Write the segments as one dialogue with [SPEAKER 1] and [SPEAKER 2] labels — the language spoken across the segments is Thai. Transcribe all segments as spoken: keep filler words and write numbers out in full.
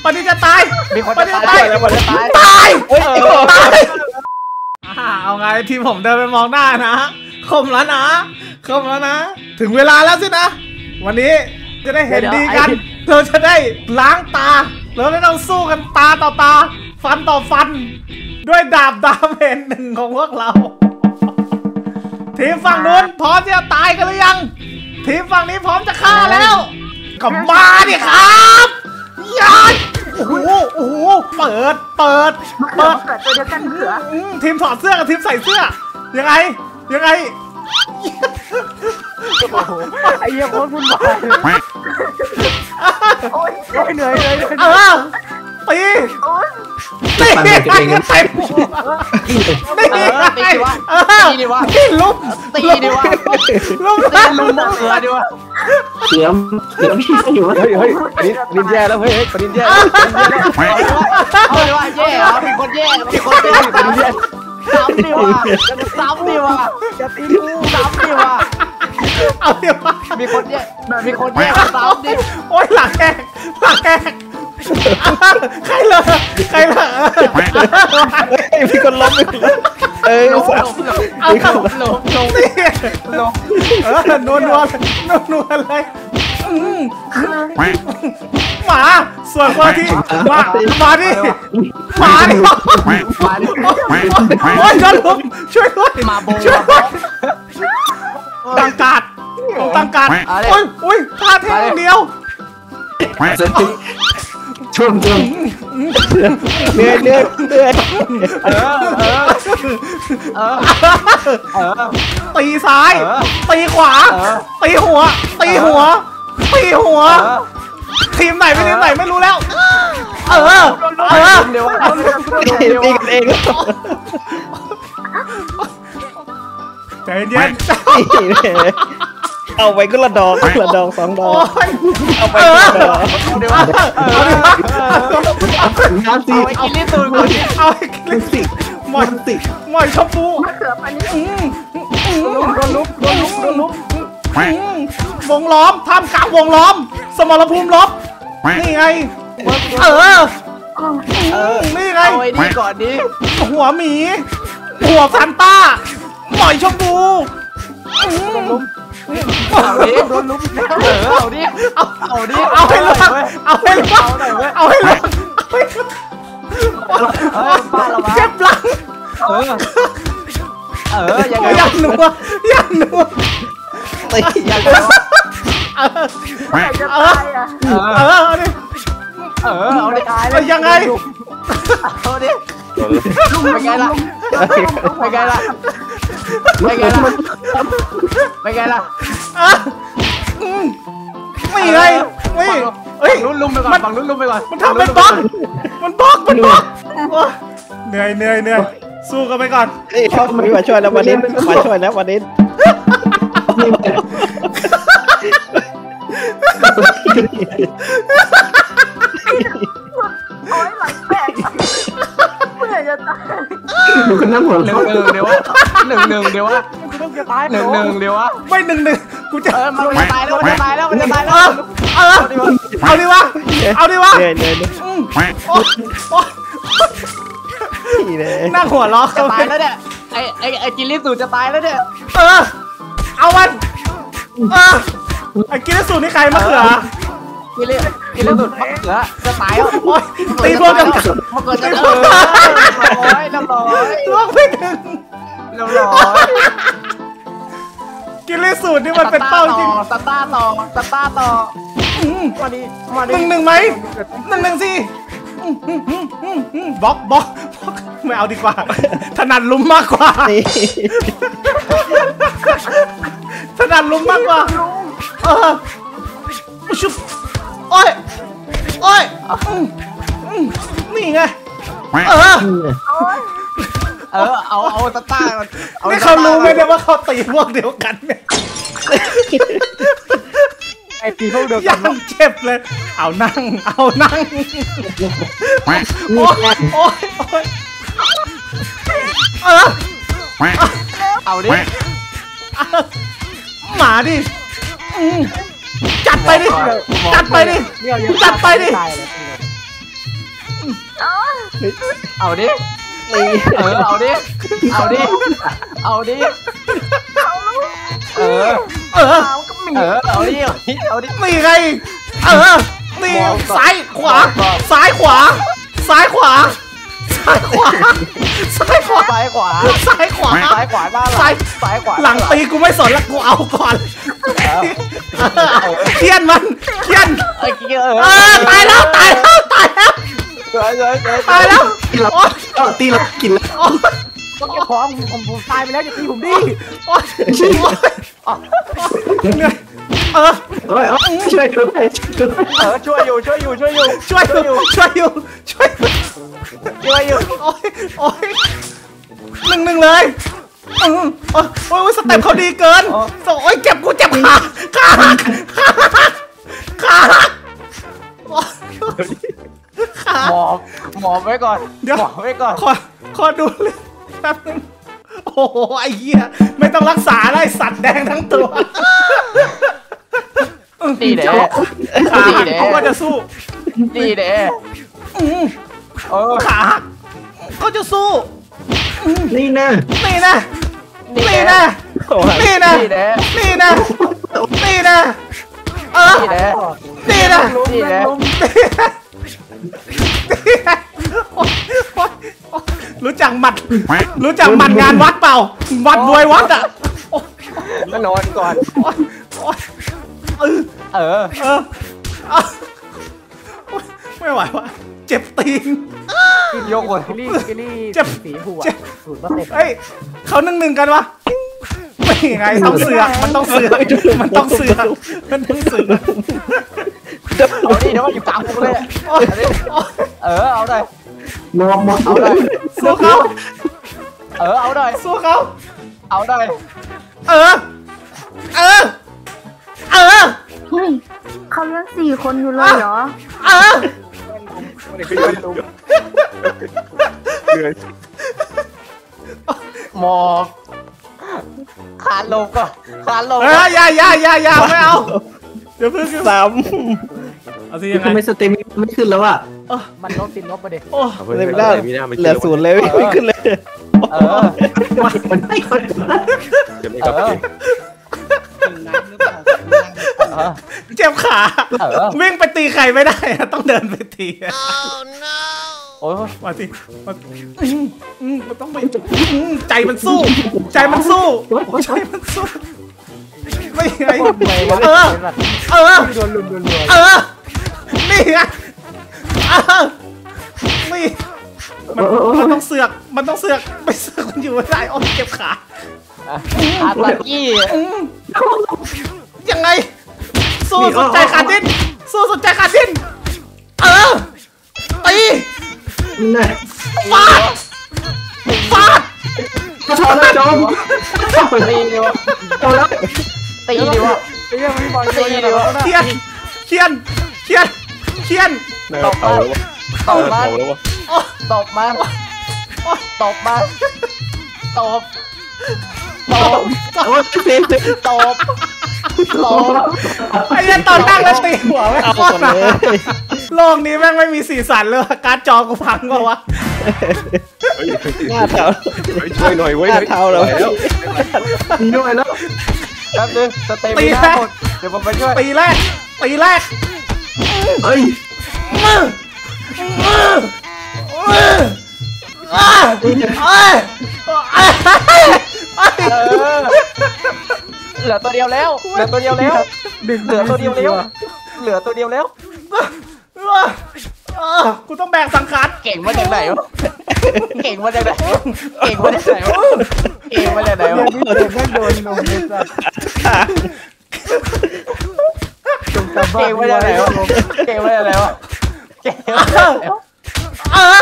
[SPEAKER 1] ปฏิจะตาย
[SPEAKER 2] มีคน
[SPEAKER 1] ป
[SPEAKER 2] จะ
[SPEAKER 1] ฏิ
[SPEAKER 2] ตายแล้วคนจะตาย
[SPEAKER 1] ตาย
[SPEAKER 3] เฮ้ย
[SPEAKER 1] ตายเอาไงทีผมเดินไปมองหน้านะคมแล้วนะคมแล้วนะถึงเวลาแล้วสินะวันนี้จะได้เห็นดีกันเธอจะได้ล้างตาแล้วไม่ต้องสู้กันตาต่อตาฟันต่อฟันด้วยดาบดาเมจหนึ่งของพวกเราทีมฝั่งนู้นพร้อมจะตายกันหรือยังทีมฝั่งนี้พร้อมจะฆ่าแล้วก็มาดิครับยัดโอ้โหโอ้โหเปิดเปิดเปิด
[SPEAKER 4] เกิดตัวเดียวกันเหรอ
[SPEAKER 1] ทีมถอดเสื้อกับทีมใส่เสื้อยังไงยังไง
[SPEAKER 2] ไอ้เหี้ยโคตรวุ่นวายโอ้ยเหนื่อยเลย
[SPEAKER 1] เออตีตีตีไงใส่หัวตีไงเออตีลุมตีดิวะลุมตีลุมเสือดิวะ
[SPEAKER 3] เสือเสือพี่อยู่เฮ้ยเฮ้ยอันนี้นินแย่แล้วเฮ้ยปนินแย่แล้ว
[SPEAKER 2] เอาดิว่าแย่เหรอมีคนแย่มีคนแย่ปนินแย่ซ้ำดิวะซ้ำดิวะจะตีกูซ้ำดิวะ
[SPEAKER 1] เอาเดี๋ยว
[SPEAKER 2] มีคนแย่มีคนแย่ซ้ำดิ
[SPEAKER 1] โอ๊ยหลังแหกหลังแหกใครเลยใครเลย
[SPEAKER 3] พี่คนล้มเอ้ยเอาลง
[SPEAKER 2] ลงลงลงลง
[SPEAKER 1] เออนัวนัวนัวนัวเลยหมาส่วนคนที่มามาดิมาดิ
[SPEAKER 2] มาดิ
[SPEAKER 1] โอ้ยจะลุมช่วยด้วย
[SPEAKER 2] มาโบ
[SPEAKER 1] ช่วยด้วยตั้งการ์ดตั้งการ์ดโอ้ยโอ้ยท่าเท่เดียว
[SPEAKER 3] ช่วงช่วงเนื่อยเนื่อยเนื่อย
[SPEAKER 2] เออเออเออเออ
[SPEAKER 1] ตีซ้ายตีขวาตีหัวตีหัวตีหัวทีมไหนไม่ทีมไหนไม่รู้แล้วเออเออ
[SPEAKER 2] เดี๋ยว
[SPEAKER 3] ตีกันเอง
[SPEAKER 1] ใจเย็น
[SPEAKER 3] เอาไปก็ละดองละดองสองดองเอาไปก็ละดอง
[SPEAKER 2] เดี๋ยวเอาดิว่า
[SPEAKER 3] น้ำซี
[SPEAKER 2] เอาไอ้กินลิ้นตูนก่อน
[SPEAKER 1] เอาไอ้กินลิ้นสิหมอยสิหมอยชมพู
[SPEAKER 4] เกือบอันนี้
[SPEAKER 2] ลุกลุกลุกลุกลุก
[SPEAKER 1] วงล้อมท่ามกลางวงล้อมสมรภูมิลบนี่ไงเออ
[SPEAKER 2] เออ
[SPEAKER 1] นี่ไง
[SPEAKER 2] เอาไอ้นี่ก่อนดิ
[SPEAKER 1] หัวหมีหัวซันต้าหมอยชมพู
[SPEAKER 2] เอาดิโดนลุกแล้วเออเอาดิเอาเอาดิ
[SPEAKER 1] เอาให้ลงเอาให้ลงเอาให้ลงเจ็บหลัง
[SPEAKER 2] เออเออยังไง
[SPEAKER 1] ยันหนัวยันหนัว
[SPEAKER 3] ตี
[SPEAKER 2] ยังไง
[SPEAKER 1] เออเออเออเอาดิ
[SPEAKER 2] เออเอาดิ
[SPEAKER 1] ยังไง
[SPEAKER 2] เอาดิเป็นไงล่ะเป็นไงล่ะเป็นไงล่ะเป็นไงล่ะ
[SPEAKER 1] ไม่ไงไม่เฮ้ย
[SPEAKER 2] ลุ้นลุ้มไปก่อนฝั่งลุ้นลุ้มไปก่อน
[SPEAKER 1] มันทำเป็นบล็อกมันบล็อกมันบล็อกเหนื่อยเหนื่อยเหนื่อยสู้กันไปก่อน
[SPEAKER 3] เฮ้ยเขาไม่มาช่วยแล้ววันนี้มาช่วยแล้ววันนี้
[SPEAKER 4] โอ้ยหลังแตกเมื่อจะตาย
[SPEAKER 3] ดูกันน้ำหัว
[SPEAKER 2] หนึ่งหนึ่งเดี๋ยววะหนึ่งหนึ่งเดี๋ยววะกูต้องจะตายหนึ่งหนึ่งเดี๋ยววะ
[SPEAKER 1] ไม่หนึ่งหนึ่งกูจะ
[SPEAKER 2] เออมันจะตายแล้วมันจะตายแล้วมันจะตายแล้ว
[SPEAKER 1] เออเอาดิวะเอาดิวะ
[SPEAKER 3] เนื่อยเนื่อย
[SPEAKER 1] นั่งหัวล้อ
[SPEAKER 2] จะตายแล้วเนี่ยไอ้ไอ้ไอ้กินลิสูจะตายแล้วเนี่ย
[SPEAKER 1] เออเอามันเออไอ้กินลิสูนี่ใครมะเขือ
[SPEAKER 2] กินลิกินลิสูมะเขือจะตายแล้ว
[SPEAKER 1] ตีพวกกัน
[SPEAKER 2] มะเขือจะตายร้อยน้ำร้อย
[SPEAKER 1] ล่วงไม่ถึง
[SPEAKER 2] น้ำร้อย
[SPEAKER 1] กินลิสูนี่มันเป็นเป้าจริง
[SPEAKER 2] สตาร์ต่อสตาร์ต่อมาดิมาดิ
[SPEAKER 1] หนึ่งหนึ่งไหมหนึ่งหนึ่งสิบล็อกบล็อกไม่เอาดีกว่าถนัดลุ้มมากกว่าถนัดลุ้มมากกว่าเออชุบโอ้ยโอ้ยนี่ไงเออ
[SPEAKER 2] เออเอาเอาตาตา
[SPEAKER 1] นี่เขารู้ไหมเนี่ยว่าเขาตีพวกเดียวกันเนี่ย
[SPEAKER 2] ไอตีพวกเดียวกัน
[SPEAKER 1] ยังเจ็บเลยเอานั่งเอานั่งโอ้ยโอ้ยโอ้ยเออ
[SPEAKER 2] เอาดิ
[SPEAKER 1] หมาดิจัดไปดิจัดไปดิจัดไปดิ
[SPEAKER 2] เอาดิเออเอาดิเอาดิเอาดิเออ
[SPEAKER 1] เออ
[SPEAKER 4] เอาก็มี
[SPEAKER 2] เออเอาดิเอาดิเอาดิ
[SPEAKER 1] นี่ไงเออนี่ซ้ายขวาซ้ายขวาซ้ายขวาซ้ายขวาซ้ายขวา
[SPEAKER 2] ซ้ายขวา
[SPEAKER 1] ซ้ายขวา
[SPEAKER 2] ซ้ายขวาบ้านหลังซ้ายขวา
[SPEAKER 1] หลังตีกูไม่สนละกูเอาก่อนเคียนมันเคียน
[SPEAKER 2] ไอ้เกี้ยเอ
[SPEAKER 1] เออตายแล้วตายแล้วตายแล้ว
[SPEAKER 2] เฮ้ยเฮ้ยเฮ้ย
[SPEAKER 1] ตายแล้วโอ๊ย
[SPEAKER 3] ก็ตีแล้วกินแล้ว
[SPEAKER 1] โอ๊ย
[SPEAKER 2] ก็เก็บของผมผมตายไปแล้วอย่าตีผมดิ
[SPEAKER 1] โอ๊ยเหนื่อยเออ
[SPEAKER 3] เฮ้ยช่วยช่วยช่วย
[SPEAKER 2] เออช่วยอยู่ช่วยอยู่ช่วยอยู่
[SPEAKER 1] ช่วยอยู่ช่วยอยู่ช่วยอยู่
[SPEAKER 2] ช่วยอยู่
[SPEAKER 1] โอ๊ยโอ๊ยหนึ่งหนึ่งเลยอืมโอ๊ยโอ๊ยสเต็ปเขาดีเกินโอ๊ยเจ็บกูเจ็บขาขาหักขาหักขาหักโอ๊ยขา
[SPEAKER 2] หมอบหมอบไว้ก่อน
[SPEAKER 1] เดี๋ยว
[SPEAKER 2] หมอบไว้ก่อน
[SPEAKER 1] ขอขอดูเลยแป๊บนึงโอ้โหไอ้เหี้ยไม่ต้องรักษาอะไรสัตว์แดงทั้งตัว
[SPEAKER 2] ตีเด้
[SPEAKER 1] ขา
[SPEAKER 2] ตี
[SPEAKER 1] หัก
[SPEAKER 2] เด้
[SPEAKER 1] เขาก็จะสู้
[SPEAKER 2] ตีเด้
[SPEAKER 1] อืม
[SPEAKER 2] เออ
[SPEAKER 1] ขาหักก็จะสู้
[SPEAKER 3] นี่นะ
[SPEAKER 1] นี่นะนี่นะนี่นะ
[SPEAKER 2] ตีเด้
[SPEAKER 1] นี่นะนี่นะเออ
[SPEAKER 2] ตีเด้
[SPEAKER 1] นี่นะ
[SPEAKER 2] ตีเด้
[SPEAKER 1] รู้จักหมัด รู้จักหมัดงานวัดเปล่าวัดมวยวัดอ่ะโอ๊ย
[SPEAKER 2] ก็นอนก่อน
[SPEAKER 1] โอ๊ยโอ๊ยเออ
[SPEAKER 2] เออ
[SPEAKER 1] เออเออโอ๊ยไม่ไหววะเจ็บตีน
[SPEAKER 2] ยกหัว
[SPEAKER 5] กิลี่กิลี่
[SPEAKER 1] เจ็บ
[SPEAKER 5] สีหัว
[SPEAKER 1] เจ็บ
[SPEAKER 5] สูตรเปอร์เซ็นต์
[SPEAKER 1] เฮ้ยเขาหนึ่งหนึ่งกันวะไม่ไงต้องเสือกมันต้องเสือกมันต้องเสือกมันต้องเสือก
[SPEAKER 2] เอาดิเดี๋ยวมันอยู่กลางกูเลย
[SPEAKER 1] โอ๊ยโอ๊ย
[SPEAKER 2] เออเอาเลย
[SPEAKER 3] มอบมอบ
[SPEAKER 2] เอาเลย
[SPEAKER 1] สู้เขา
[SPEAKER 2] เออเอาเลย
[SPEAKER 1] สู้เขา
[SPEAKER 2] เอาเลย
[SPEAKER 1] เออ เออ เออ
[SPEAKER 4] เฮ้ยเขายังสี่คนอยู่เลยเหรอ
[SPEAKER 1] เออ
[SPEAKER 2] หมอบคานลงก่อนคานลง
[SPEAKER 1] เอ้ยอย่าอย่าอย่าอย่าไม่เอาเดี๋ยวเพิ่ง
[SPEAKER 3] สาม
[SPEAKER 1] เอาสิยังไง
[SPEAKER 3] ทำไมสเต็มไม่ขึ้นแล้วอ่ะ
[SPEAKER 5] มันลดติดลบไปเด็ก
[SPEAKER 1] โอ้
[SPEAKER 3] เลยไม่ได้เหลือศูนย์เลยไม่ขึ้นเลย
[SPEAKER 2] เออ
[SPEAKER 3] มันไม่ขึ้น
[SPEAKER 2] เออเออ
[SPEAKER 1] เจ็บขา
[SPEAKER 2] เออ
[SPEAKER 1] วิ่งไปตีใครไม่ได้อะต้องเดินไปตีอะ
[SPEAKER 2] โอ้ย
[SPEAKER 1] มาสิมาอืมอืมมันต้องไปอืมใจมันสู้ ใจมันสู้ ใจมันสู้ ไม่ไง เออ เออ
[SPEAKER 5] โดนลุมโดนรัว
[SPEAKER 1] เออ นี่ไงเออนี่มันมันต้องเสือก มันต้องเสือก ไปเสือกมันอยู่ไม่ได้ โอ้ยเจ็บขา
[SPEAKER 2] อาตากี้
[SPEAKER 1] อืมยังไง สู้สนใจขาดดิ้น สู้สนใจขาดดิ้น เออ ตี
[SPEAKER 3] นี่
[SPEAKER 1] ฟาด ฟาด
[SPEAKER 3] ก็ทอแล้วจอม
[SPEAKER 2] ตีดีวะ
[SPEAKER 3] เอาแล้ว
[SPEAKER 2] ตีดีวะ
[SPEAKER 5] ไอ้เรื่องพี่บอล
[SPEAKER 2] ตีดีวะ
[SPEAKER 1] เคียนเคียนเคียนเคียน
[SPEAKER 2] ตบมาตบมา
[SPEAKER 1] โอ้
[SPEAKER 2] ตบมาตบมาตบตบ
[SPEAKER 3] โอ้ยเซฟ
[SPEAKER 2] ตบตบ
[SPEAKER 1] ไอ้เหี้ยตอนนั่งแล้วตีหัวไม่งโคตรหนักโลกนี้แม่งไม่มีสีสันเลยการ์ดจอกูพังก็วะ
[SPEAKER 3] หน้าเท้า
[SPEAKER 6] ช่วยหน่อยเว้ย
[SPEAKER 3] หน้าเท้าเรามีด้วยแล้ว
[SPEAKER 2] แป๊บนึงสเตมิน่าหมดเดี๋ยวผมไปช่วย
[SPEAKER 1] ตีแรกตีแรก
[SPEAKER 3] เอ้ย
[SPEAKER 1] มือมือมืออ้าเอ้ยเอ้ย
[SPEAKER 2] เออเหลือตัวเดียวแล้วเหลือตัวเดียวแล้วเหลือตัวเดียวแล้วเหลือตัวเดียวแล้ว
[SPEAKER 1] เออกูต้องแบกสังขาร
[SPEAKER 2] เก่งมาจากไหนวะเก่งมาจากไหนเก่งมาจากไหนวะเก่งมาจากไหนวะ
[SPEAKER 5] พี่เด็กแม่งโดนลุมเลยสัสจงจำบ้า
[SPEAKER 2] เก่งมาจากไหนวะเก่งมาจากไหนวะเก่งมา
[SPEAKER 1] เอ
[SPEAKER 2] จาก
[SPEAKER 1] อ
[SPEAKER 2] ไหนวะ
[SPEAKER 1] เออ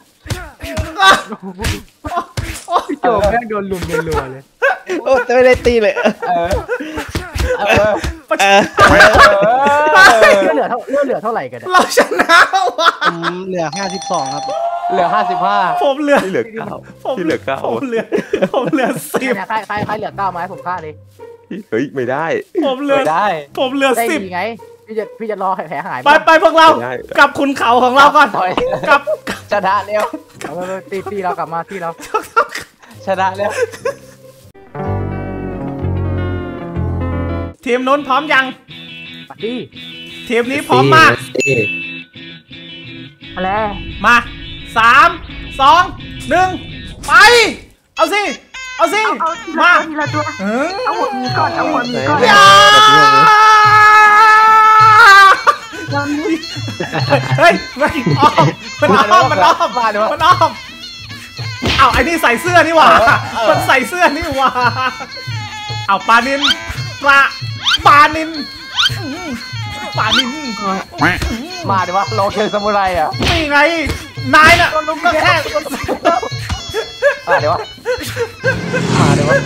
[SPEAKER 5] พี่โจแม่งโดนลุมรัวเลย
[SPEAKER 3] โอ้ไม่ได้ตีเลย
[SPEAKER 2] เออเออ
[SPEAKER 3] เออ
[SPEAKER 2] เออ
[SPEAKER 5] เลือดเหลือเท่าเลือดเหลือเท่าไหร่กันเนี่ย
[SPEAKER 1] เราชนะว่ะ
[SPEAKER 3] เหลือห้าสิบสองครับ
[SPEAKER 2] เหลือห้าสิบห้า
[SPEAKER 1] ผมเหลือ
[SPEAKER 6] ที่เหลือเก้า
[SPEAKER 1] ผม
[SPEAKER 6] ที่เหลือเก้า
[SPEAKER 1] ผมเหลือผมเหลือสิบ
[SPEAKER 5] เนี่ยใครใครใครเหลือเก้าไม้ผมฆ่าเลย
[SPEAKER 6] เฮ้ยไม่ได้
[SPEAKER 1] ผมเหลือ
[SPEAKER 2] ไม่ได้
[SPEAKER 1] ผมเหลือ
[SPEAKER 5] ได้
[SPEAKER 1] สิบ
[SPEAKER 5] ดีไงพี่จะพี่จะรอให้แผลหาย
[SPEAKER 1] ไปไปพวกเรากลับขุนเขาของเราก่อนกลับ
[SPEAKER 2] ชนะเร็ว
[SPEAKER 5] เอาไปตีตีเรากลับมาที่เรา
[SPEAKER 2] ชนะเร็ว
[SPEAKER 1] ทีมนู้นพร้อมยัง
[SPEAKER 5] ปัดดิ
[SPEAKER 1] ทีมนี้พร้อมมาก
[SPEAKER 4] อะไร
[SPEAKER 1] มาสามสองหนึ่งไปเอาสิเอาสิ
[SPEAKER 4] เอาเอาทีละ
[SPEAKER 1] มา
[SPEAKER 4] ตัวทีละตัว
[SPEAKER 1] เออ
[SPEAKER 4] เอาหัวมีก่อนเอาหัวมีก่อน
[SPEAKER 1] อย่า
[SPEAKER 4] วันนี้
[SPEAKER 1] เฮ้ยมันอ้อมมันอ้อมมันอ้อม
[SPEAKER 2] มาเดี๋ยว
[SPEAKER 1] มันอ้อมเอาไอ้นี่ใส่เสื้อนี่หว่ามันใส่เสื้อนี่หว่าเอาปลานินปลาปลานินอื้อปลานิน
[SPEAKER 2] มาเดี๋ยวว่าโลเคิงซามูไรอ่ะ
[SPEAKER 1] นี่ไงนายน่ะก็แค่
[SPEAKER 2] มาเดี๋ยวว่ามาเดี๋ยวว่าม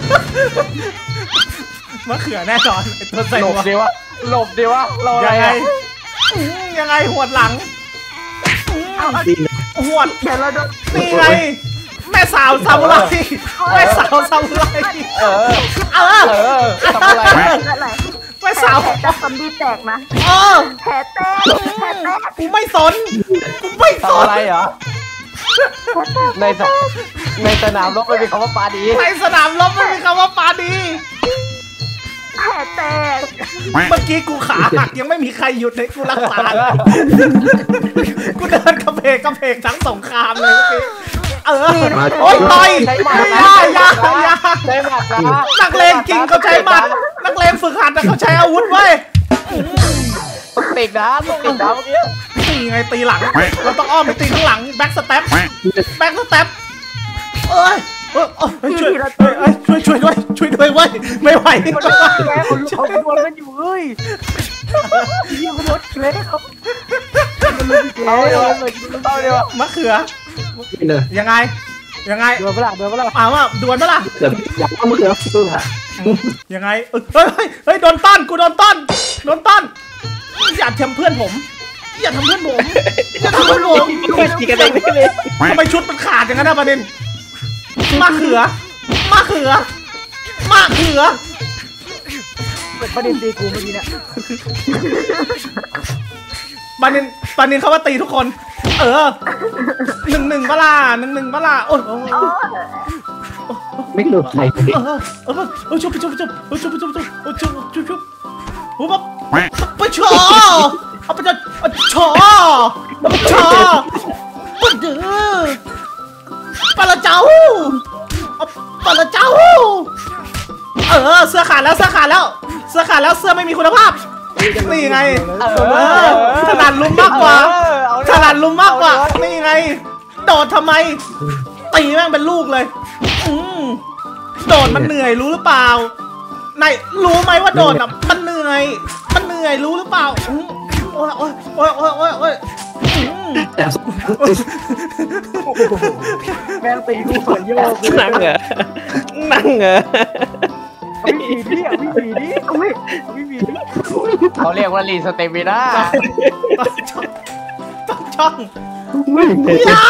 [SPEAKER 1] ะเขือแน่นอนไอ้ตัวใส่
[SPEAKER 2] หล
[SPEAKER 1] หั
[SPEAKER 2] บ
[SPEAKER 1] ว
[SPEAKER 2] ดีวะหลบดีวะเราอะไร
[SPEAKER 1] ยังไง
[SPEAKER 2] อ่ะ
[SPEAKER 1] อื้อยังไงหวดหลัง
[SPEAKER 4] เอาเอา
[SPEAKER 1] หวด
[SPEAKER 4] เดี๋ยวเราโดน
[SPEAKER 1] นี่ไงแม่สาวซามูไรแม่สาวซามูไร
[SPEAKER 2] เออ
[SPEAKER 1] เออ
[SPEAKER 2] เออซามูไร
[SPEAKER 4] อะไร
[SPEAKER 1] แม่สาว
[SPEAKER 4] แผลจะซอมบี้แตกนะ
[SPEAKER 1] เออ
[SPEAKER 4] แผลแตกแผลแตก
[SPEAKER 1] กูไม่สนกูไม่ส
[SPEAKER 2] ซามู
[SPEAKER 1] น
[SPEAKER 2] ไรเหรอในสในสนามรบไม่มีคำว่าปาดี
[SPEAKER 1] ในสนามรบไม่มีคำว่าปาดี
[SPEAKER 4] แผลแตก
[SPEAKER 1] เมื่อกี้กูขาหักยังไม่มีใครหยุดให้กูรักษาเลยกูเดินกระเพกกระเพกทั้งสงครามเลยเมื่อกี้เออโอ๊ยต่อย
[SPEAKER 2] ใช้หมัด
[SPEAKER 1] ไม่
[SPEAKER 2] นะ
[SPEAKER 1] ได้อยาอยา
[SPEAKER 2] ใช้หมัดนะ
[SPEAKER 1] นักเลงจริงเขาใช้หมัดนักเลงฝึกหัดแต่เขาใช้อาวุธเว้ย
[SPEAKER 2] ต้องติดนะต้องติดนะเมื่อกี้
[SPEAKER 1] ตีไงตีหลังเราต้องอ้อมไปตีข้างหลังแบ็กสเต็ปแบ็กสเต็ปเอ้ยเอ้ยเอ้ยช่วยเอ้ยช่วยช่วยด้วยช่วยด้วยเว้ยไม่ไหว
[SPEAKER 5] แกคนเขาดวลกันอยู่เฮ้ยยี่คนรถเล็กเขามันลุ้นแก
[SPEAKER 2] เอาเดี๋ยว
[SPEAKER 5] เลย
[SPEAKER 2] เอาเดี๋ยว
[SPEAKER 1] มะเขือยังไงยังไง
[SPEAKER 5] ดวลเปล่าดวลเปล่า
[SPEAKER 1] เอาว่าดวลปะล่ะ
[SPEAKER 3] เกือบอยากเอามือเกือบสู้ค่ะ
[SPEAKER 1] ยังไงเฮ้ยเฮ้ยเฮ้ยโดนต้อนกูโดนต้อนโดนต้อนอย่าทำเพื่อนผมอย่าทำเพื่อนผมอย่าทำเพื่อนผม
[SPEAKER 3] จีกันเองไม่เลย
[SPEAKER 1] ทำไมชุดมันขาดอย่างนั้นนะประเด็นมะเขือมะเขือมะเขือ
[SPEAKER 5] ประเด็นตีกูเมื่อกี้เนี่ย
[SPEAKER 1] ประเด็นประเด็นเขาว่าตีทุกคน เออหนึ่งหนึ่งปะล่ะหนึ่งหนึ่งปะล่ะโอ้ย
[SPEAKER 4] โอ้
[SPEAKER 3] ไม่หลุดใครเลย
[SPEAKER 1] เออเออเออชุบชุบชุบชุบชุบชุบชุบชุบชุบชุบโอ้แบบไปชอเอาไปจะชอชอปะเดือปะละเจ้าปะละเจ้าเออเสื้อขาดแล้วเสื้อขาดแล้วเสื้อขาดแล้วเสื้อไม่มีคุณภาพนี่ไงเออถนัดลุมมากกว่าถนัดลุมมากกว่านี่ไงโดดทำไมตีแม่งเป็นลูกเลยอืมโดดมันเหนื่อยรู้หรือเปล่านายรู้ไหมว่าโดดอ่ะมันเหนื่อยมันเหนื่อยรู้หรือเปล่าอืมโอ้ยโอ้ยโอ้ยโอ้ยโอ้ยโอ้ยอืม
[SPEAKER 3] แต่
[SPEAKER 5] แม่งตีกูเปิดโยก
[SPEAKER 3] นั่งเหรอนั่งเหรอ
[SPEAKER 5] วิ่งหนีดิวิ่งหนีดิวิ่งวิ่งหนีดิ
[SPEAKER 2] เขาเรียกว่าลีสเตมิน่า
[SPEAKER 1] ต้องช่อง
[SPEAKER 3] ไม่เห็น
[SPEAKER 1] ยา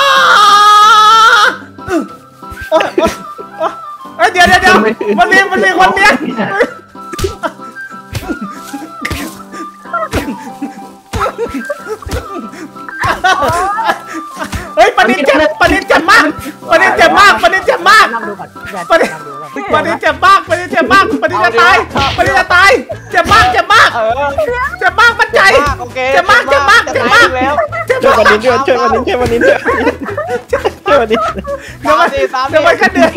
[SPEAKER 1] โอ้ยโอ้ยโอ้ยเอ้ยเดี๋ยวเดี๋ยวเดี๋ยวมันมีมันมีคนเนี้ยเฮ้ยปนินเจ็บปนินเจ็บมากปนินเจ็บมากปนินเจ็บมาก
[SPEAKER 5] นั่งดูก่อนแก
[SPEAKER 1] ปนิน
[SPEAKER 5] นั่งดูก่อน
[SPEAKER 1] ปนินเจ็บมากปนินเจ็บมากปนินจะตายปนินจะตายเจ็บมากเจ็บมาก
[SPEAKER 2] เออ
[SPEAKER 1] เจ็บมากมั่นใจ
[SPEAKER 2] โอเค
[SPEAKER 1] เจ็บมากเจ็บมากเจ็บมาก
[SPEAKER 2] แล้ว
[SPEAKER 1] เจ็บ
[SPEAKER 3] ช่วย
[SPEAKER 1] มาก
[SPEAKER 3] วันนี้ช่วยช่วยวันนี้ช่วยวันนี้ช่วยช่วยวันนี้
[SPEAKER 1] เดี๋ยวมัน
[SPEAKER 2] ตามดิ
[SPEAKER 1] เดี๋ยวมันก็เดือด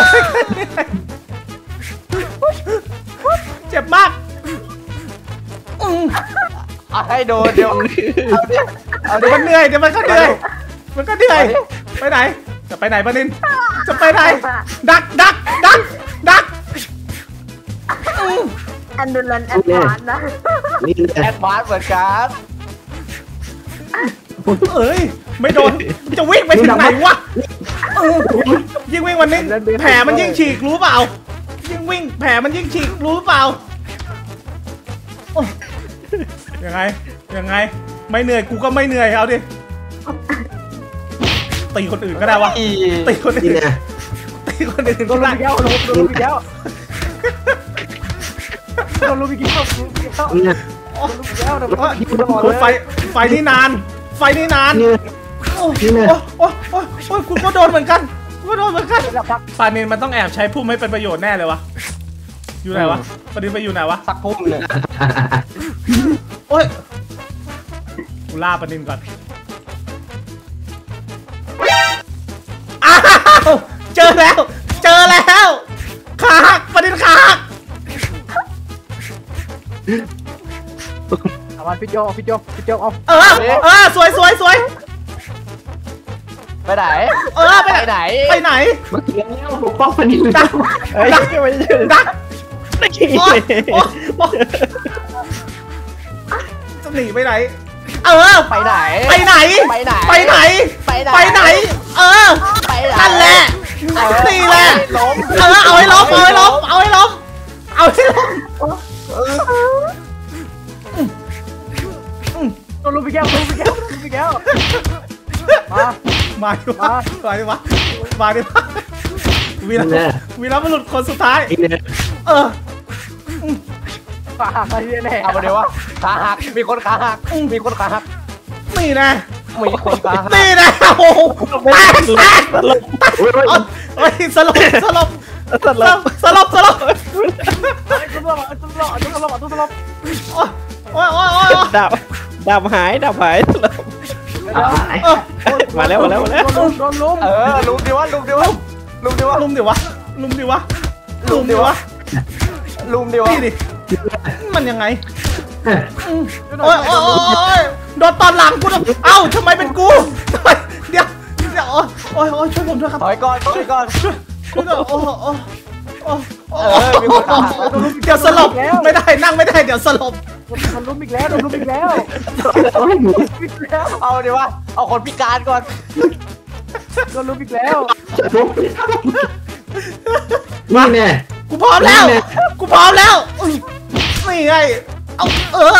[SPEAKER 1] เจ็บมากอืม
[SPEAKER 2] เอาให้โดนเดี๋ยวเอาดิเอาดิ
[SPEAKER 1] เดี๋ยวมันเหนื่อยเดี๋ยวมันก็เหนื่อยมันก็เหนื่อยไปไหนจะไปไหนปะนินจะไปไหนดักดักดักดักอืม
[SPEAKER 4] อันดูรันแอดวานนะ
[SPEAKER 3] นี่
[SPEAKER 2] แอดวานซ์เหมือนกัน
[SPEAKER 1] เอ้ยไม่โดนจะวิ่งไปถึงไหนวะเออยิ่งวิ่งวันนี้แผลมันยิ่งฉีกรู้เปล่ายิ่งวิ่งแผลมันยิ่งฉีกรู้เปล่าโอ้ยังไงยังไงไม่เหนื่อยกูก็ไม่เหนื่อยเอาดิตีคนอื่นก็ได้วะ
[SPEAKER 2] อี
[SPEAKER 1] ตีคน
[SPEAKER 3] นี่
[SPEAKER 1] อื่น
[SPEAKER 3] นะ
[SPEAKER 1] ตีคนอื่น
[SPEAKER 5] โด
[SPEAKER 1] ก็
[SPEAKER 5] นลุ
[SPEAKER 1] ได้
[SPEAKER 5] มอีกแล้วโดนลุมอีกแล้วโดนลุมอีกแล้ว
[SPEAKER 3] นี่นะ
[SPEAKER 1] โอ้
[SPEAKER 5] แล้วเดี๋ยว
[SPEAKER 1] โอ้ย
[SPEAKER 5] ตลอด
[SPEAKER 1] โอ้
[SPEAKER 5] เลย ย
[SPEAKER 1] ไฟไฟนี่นาน ไฟนี่นาน
[SPEAKER 3] นี่
[SPEAKER 1] โอ้ย
[SPEAKER 3] นี่ไง
[SPEAKER 1] โอ้ยโอ้ยโอ้ยกูก็โดนเหมือนกันกูก็โดนเหมือนกัน
[SPEAKER 5] แล้วพัก
[SPEAKER 1] ปานินมันต้องแอบใช้พุ่มให้เป็นประโยชน์แน่เลยวะอยู่ไหนวะปานินไปอยู่ไหนวะ
[SPEAKER 2] สักพุ่มเลย
[SPEAKER 1] โอ้ยกูล่าปานินก่อนอ้าวเจอแล้ว เจอแล้วขาหักปานินขาหัก
[SPEAKER 5] เอามาพี่โจพี่โจพี่โจเอา
[SPEAKER 1] เออเออสวยสวยสวย
[SPEAKER 2] ไปไหน
[SPEAKER 1] เออไป
[SPEAKER 2] ไป
[SPEAKER 1] ไหน
[SPEAKER 2] ไหน
[SPEAKER 1] ไปไหน
[SPEAKER 3] เมื่อกี้แล้วปกป้องพนินเลย
[SPEAKER 1] ดัก
[SPEAKER 5] เฮ้ย
[SPEAKER 1] ดัก
[SPEAKER 5] ไม่ได้
[SPEAKER 1] ดักโอ๊ยโอ๊ยโอ๊ยจะหนีไปไหน เออ
[SPEAKER 2] ไปไหน
[SPEAKER 1] ไปไหน
[SPEAKER 2] ไปไหน
[SPEAKER 1] ไปไหน
[SPEAKER 2] ไปไหน
[SPEAKER 1] ไปไหน เออ
[SPEAKER 2] ไปไหน
[SPEAKER 1] นั่นแหละนี่แหละ
[SPEAKER 2] ล้ม
[SPEAKER 1] เออเอาให้ล้มเอาให้ล้มเอาให้ล้มเอาให้ล้ม
[SPEAKER 5] โดนลูกพี่แก้วลูกพี่แก้วลูกพี่แก้วมา
[SPEAKER 1] มาดิวะมาดิวะมาดิวะวีรวีรบุรุษคนสุดท้าย
[SPEAKER 3] นี่เนี่ย
[SPEAKER 1] เออ
[SPEAKER 5] ปากอะไรแน่
[SPEAKER 2] เอาไปเดี๋ยววะขาหักมีคนขาหักมีคนขาหัก
[SPEAKER 1] นี่นะ
[SPEAKER 2] มีคนขาหัก
[SPEAKER 1] นี่นะโอ้โหแตกแตก
[SPEAKER 3] โอ้ยโอ้ย
[SPEAKER 1] เฮ้ยสลบสลบสลบสลบสลบ
[SPEAKER 5] ตุ้มหลอดตุ้มหลอดตุ้มหลอดตุ้มหลอด
[SPEAKER 1] โอ้ยโอ้ยโอ้ยโอ้ย
[SPEAKER 6] ดับดับหายดับหาย
[SPEAKER 1] เออ
[SPEAKER 6] มาแล้วมาแล้วมาแล้ว
[SPEAKER 5] โดนโดนลุม
[SPEAKER 2] เออลุมดิวะลุมดิวะลุมดิวะ
[SPEAKER 1] ลุมดิวะลุมดิวะลุมดิวะ
[SPEAKER 2] ลุมดิวะ
[SPEAKER 1] นี่ดิมันยังไงโอ้ยโอ้ยโอ้ยโดนตอนหลังกูเอ้าทำไมเป็นกูทำไมเดี๋ยวเดี๋ยวโอ้ยโอ้ยโอ้ยช่วยผมด้วยครับ
[SPEAKER 2] ถอยก่อนถอยก่อน
[SPEAKER 1] ช่วยช่วยด้วยโอ้โหโอ้โอ้โอ้
[SPEAKER 2] เออมีคนขาหัก
[SPEAKER 1] เดี๋ยวสลบไม่ได้นั่งไม่ได้เดี๋ยวสลบ
[SPEAKER 5] โดนลุมอีกแล้วโดนลุมอีกแล้ว
[SPEAKER 3] โอ้ยหนู
[SPEAKER 2] เอาดิวะเอาคนพิการก่อน
[SPEAKER 5] โดนลุมอีกแล้ว
[SPEAKER 3] นี่แน่
[SPEAKER 1] กูพร้อมแล้ว กูพร้อมแล้วนี่ไง เอาเออ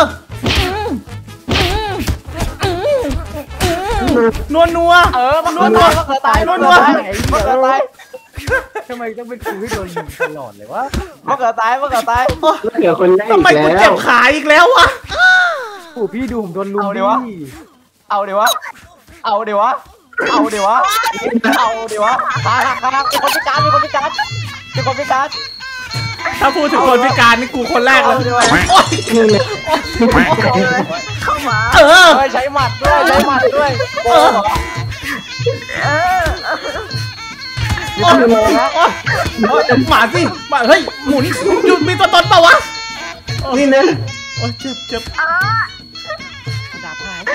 [SPEAKER 1] นัวนัว
[SPEAKER 2] เออมันนัวตายมันเกิดตายมันเกิดตายมันเกิดตาย
[SPEAKER 5] ทำไมต้องเป็นกูที่โดนลุมตลอดเลยวะ
[SPEAKER 2] มันเกิดตายมันเกิดตาย
[SPEAKER 3] แล้วเหลือคนแรก
[SPEAKER 1] ทำ
[SPEAKER 3] อี
[SPEAKER 1] ไม
[SPEAKER 3] ก
[SPEAKER 1] กู
[SPEAKER 3] แล้
[SPEAKER 1] เจ็
[SPEAKER 3] ว
[SPEAKER 1] บขาอีกแล้ววะ
[SPEAKER 5] โอ้พี่ดูผมโดนลุมดิ
[SPEAKER 2] เอาดิวะเอาดิวะเอาดิวะเอาดิวะขาหักขาหักเป็นคนพิการเป็นคนพิการเป็นคนพิการ
[SPEAKER 1] ถ้าพูดถึงคนพิการนี่กูคนแรกเลยโอ๊ย
[SPEAKER 3] นี่แหละ
[SPEAKER 4] เข้ามา
[SPEAKER 1] เออ
[SPEAKER 2] เฮ้ยใช้หมัดด้วยใช้หมัดด้วยโอ้
[SPEAKER 4] เออ
[SPEAKER 1] โอ๊ยโอ๊ยหมาสิหมาเฮ้ยหมุนหยุดมีตัวตนเปล่าวะ
[SPEAKER 3] นี่นะ
[SPEAKER 1] โอ๊ยเจ็บเจ็บ
[SPEAKER 4] อ่ะ
[SPEAKER 2] ดับหาย
[SPEAKER 4] พี่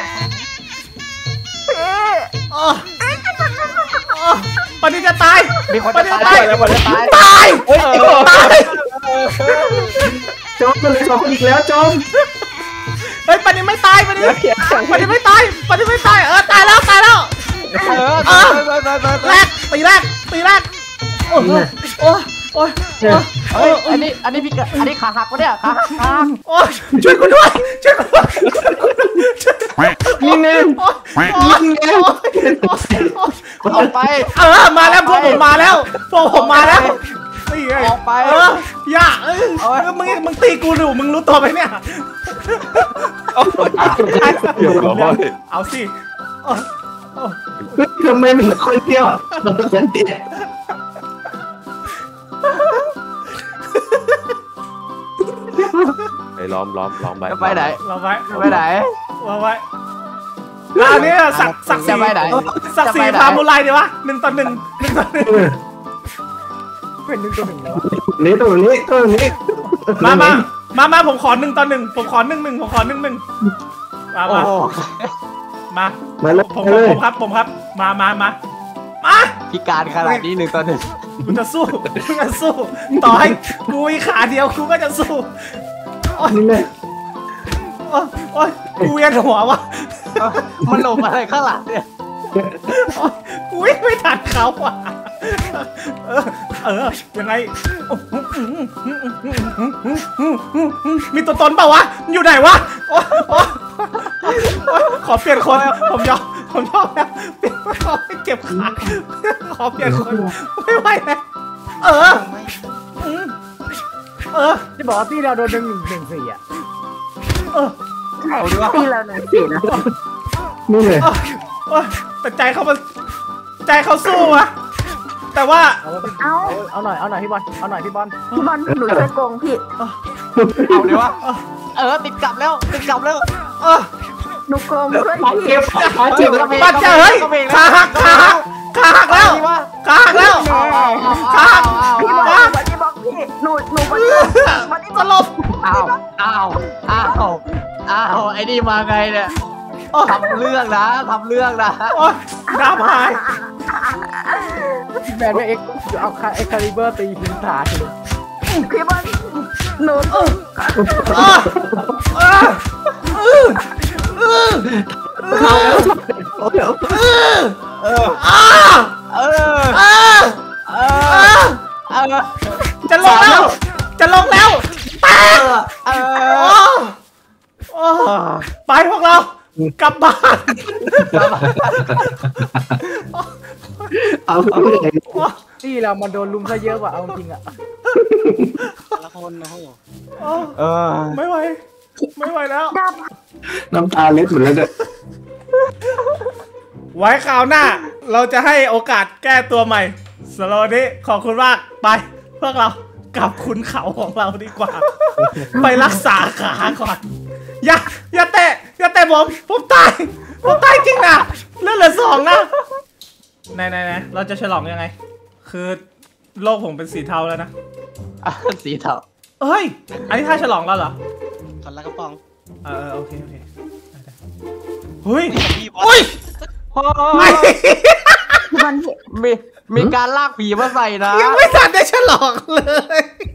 [SPEAKER 1] อ๋ออ๋อปฏิจะตาย
[SPEAKER 2] มีคน
[SPEAKER 1] ป
[SPEAKER 2] จะ
[SPEAKER 1] ฏิ
[SPEAKER 2] ตา
[SPEAKER 1] จะ
[SPEAKER 2] ย
[SPEAKER 1] ตาย
[SPEAKER 2] แล้วคนจะตาย
[SPEAKER 1] ตาย
[SPEAKER 2] เฮ้ย
[SPEAKER 1] ตาย
[SPEAKER 3] จอมมันเลยสองคนอีกแล้วจอม
[SPEAKER 1] เฮ้ยปฏิไม่ตายปฏิปฏิไม่ตายปฏิไม่ตายเออตายแล้วตายแล้ว
[SPEAKER 2] เออเออเออเออ
[SPEAKER 1] แรกตีแรกตีแรกโอ้โหโอ้โอ้ยโอ้
[SPEAKER 2] เฮ้ย
[SPEAKER 1] ย
[SPEAKER 2] อันนี้อันนี้พี่อันนี้ขาหักปะเนี่ยขาหักขาหัก
[SPEAKER 1] โอ้ยช่วยกูด้วยช่วยกูด้วย
[SPEAKER 3] นี่แน่
[SPEAKER 1] โอ้ย
[SPEAKER 3] นี่แน่
[SPEAKER 2] ออกไป
[SPEAKER 1] เออมาแล้วพวกผมมาแล้วพวกผมมาแล้วนี่ไง
[SPEAKER 2] ออกไป
[SPEAKER 1] เออย่าเอ้ยมึงมึงตีกูดูมึงรู้ตัวไหมเนี่ยเอาสิ
[SPEAKER 3] ทำไมมันคนเดียวคนเดียว
[SPEAKER 6] ไปล้อมล้อมล้อมไป
[SPEAKER 2] จะไปไหน
[SPEAKER 1] เราไว้
[SPEAKER 2] ไปไหน
[SPEAKER 1] เราไว้อันนี้สักสัก
[SPEAKER 2] จะ
[SPEAKER 1] สี
[SPEAKER 2] ไปไหน
[SPEAKER 1] สักสีพามูไลดีวะหนึ่งต่อหนึ่งหนึ่งต่อหนึ่ง
[SPEAKER 5] เป็นหนึ่งตัวหนึ่งแล้ว
[SPEAKER 3] นี่ตรงนี้ตรงนี้
[SPEAKER 1] มามามามาผมขอหนึ่งต่อหนึ่งผมขอหนึ่งหนึ่งผมขอหนึ่งหนึ่งมา
[SPEAKER 2] โอ้
[SPEAKER 1] มา
[SPEAKER 2] โห
[SPEAKER 1] มา
[SPEAKER 3] มาแล้ว
[SPEAKER 1] ผม
[SPEAKER 3] เล
[SPEAKER 1] ผม
[SPEAKER 3] ย
[SPEAKER 1] ผมครับผมครับมามามามา
[SPEAKER 2] พิการขนาดนี้หนึ่งต่อหนึ่ง
[SPEAKER 1] กูจะสู้กูจะสู้ต่อให้กูมีขาเดียวกูก็จะสู้โอ๊ย
[SPEAKER 3] นี่แน่
[SPEAKER 1] โอ๊ยโอ๊ยกูเวียนหัววะ
[SPEAKER 2] มันหลบอะไรข้างหลังเนี่ย
[SPEAKER 1] โอ๊ยกูวิ่งไม่ทันเขาว่ะเออเออยังไงมีตัวตนเปล่าวะอยู่ไหนวะโอ๊ยโอ๊ยโอ๊ยขอเปลี่ยนคนผมยอมผมยอมแล้วเปลี่ยนขอเก็บขาขอเปลี่ยนคนไม่ไหวแล้วเออเออ
[SPEAKER 5] ที่บอกว่าที่เราโดนหนึ่งหนึ่งสี่อ่ะ
[SPEAKER 2] เอาดีวะ
[SPEAKER 4] ตีเราหนึ่งสี่นะ
[SPEAKER 3] นี่เลย
[SPEAKER 1] โอ้ยแต่ใจเขามันใจเขาสู้อะแต่ว่า
[SPEAKER 4] เอ้า
[SPEAKER 5] เอาหน่อยเอาหน่อยพี่บอลเอาหน่อยพี่บอล
[SPEAKER 4] พี่บอลหนูช่วยโกงพี่
[SPEAKER 2] เอาดีวะเออติดกลับแล้วติดกลับแล้ว
[SPEAKER 1] เออ
[SPEAKER 4] หนูโกงช่วย
[SPEAKER 2] บาด
[SPEAKER 4] พี่
[SPEAKER 2] เจ็บ
[SPEAKER 1] เจ็บปัดเจเฮ้ยขาหักขาหักขาหักแล้วขาหักแล้วขาหัก
[SPEAKER 4] พี่บอล
[SPEAKER 1] ขาหัก
[SPEAKER 4] วันนี้บอกพี่หนูหนูวันนี้วันนี้
[SPEAKER 1] สลบ
[SPEAKER 2] อ้าวอ้าวอ้าวอ้าวไอ้นี่มาไงเนี่ย
[SPEAKER 1] โอ้ย
[SPEAKER 2] ทำเรื่องนะทำเรื่องนะ
[SPEAKER 1] โอ้ยดาบหาย
[SPEAKER 5] พี่แมนไม่เอ็กเอาคาเอ็กคาลิเบอร์ตีพื้นฐานเลย
[SPEAKER 4] พี่บอลหนู
[SPEAKER 1] เออเออเออเออ
[SPEAKER 3] เข้าแล้วเดี๋ยว
[SPEAKER 1] เออ
[SPEAKER 2] เออ
[SPEAKER 1] อ้า
[SPEAKER 2] เออ
[SPEAKER 1] เออ
[SPEAKER 2] เอ
[SPEAKER 1] เอ
[SPEAKER 2] อ
[SPEAKER 1] อ
[SPEAKER 2] เออ
[SPEAKER 1] จะลงแล้วจะลงแล้วแตก
[SPEAKER 2] เอ
[SPEAKER 1] โอ้
[SPEAKER 2] อ
[SPEAKER 1] โอ้ไปพวกเรากลับบ้าน
[SPEAKER 3] เอาเอาเลย
[SPEAKER 5] ที่เรามันโดนลุมซะเยอะกว่าเอาจริงอ่ะ
[SPEAKER 2] ละคนนะโห
[SPEAKER 1] โอ้
[SPEAKER 2] เออ
[SPEAKER 1] ไม่ไหวไม่ไหวแล้ว
[SPEAKER 4] ดับ
[SPEAKER 3] น้ำตาเล็ดหมดแล้วเนี่ย
[SPEAKER 1] ไว้คราวหน้า เราจะให้โอกาสแก้ตัวใหม่สำหรับวันนี้ขอบคุณมากไปพวกเรากลับคุณเขาของเราดีกว่า ไปรักษาขาก่อนอย่าอย่าเตะอย่าเตะผมผมตายผมตายจริงนะเลือดเหลือสองนะไหนไหนไหนเราจะฉลองยังไง คือโลกผมเป็นสีเทาแล้วนะ
[SPEAKER 2] สีเทา
[SPEAKER 1] เอ้ยอันนี้ท่าฉลองแล้วเหรอ
[SPEAKER 2] คนละกระป๋อง
[SPEAKER 1] เออเออโอเคโอเคได้ได้เฮ้ย
[SPEAKER 2] พี่บอ
[SPEAKER 1] อุ้ย
[SPEAKER 2] ล
[SPEAKER 4] พี่บอลพี่
[SPEAKER 2] มีมีการลากผีมาใส่นะ
[SPEAKER 1] ยังไม่ทันได้ฉลองเลย